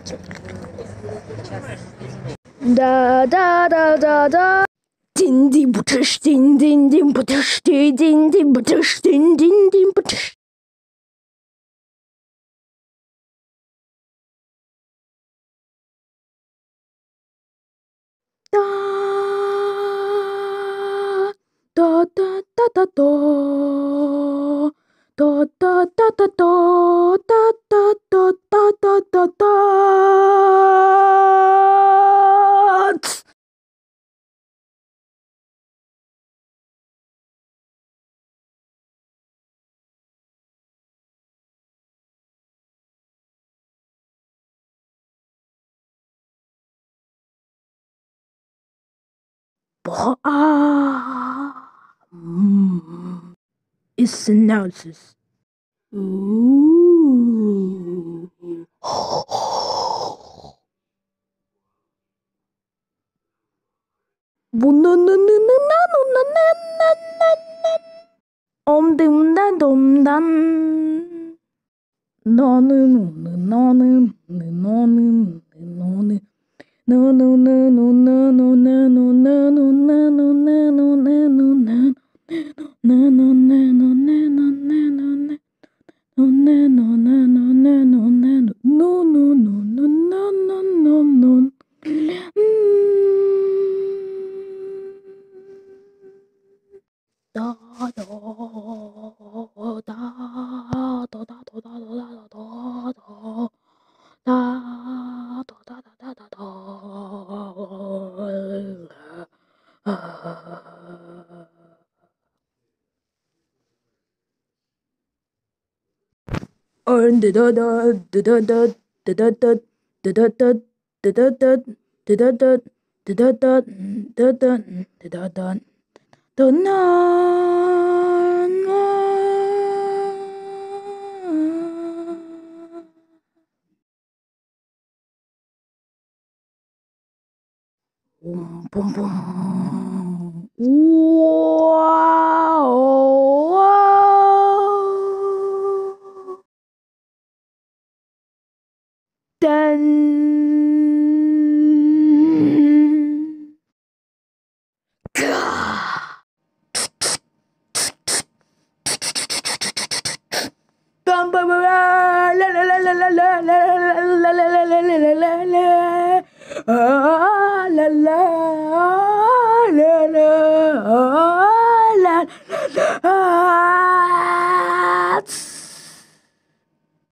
哒哒哒哒哒，叮叮不哧，叮叮叮不哧，叮叮叮不哧，叮叮叮不哧。哒哒哒哒哒哒，哒哒哒哒哒，哒哒哒哒哒哒哒。It's analysis. Ooh. Om dum dan dum dan. No no no no no no no no no. No no no no no no no no no no no no no no no no no. No no no no no no no no no. No no no no no no no no. No no no no no no no no. Da da da da da da da da da Boom, boom, boom. Wow, wow. Dun. Bum, bum, bum, la la la la la la la la la la la la la. Ah, la la la la la la.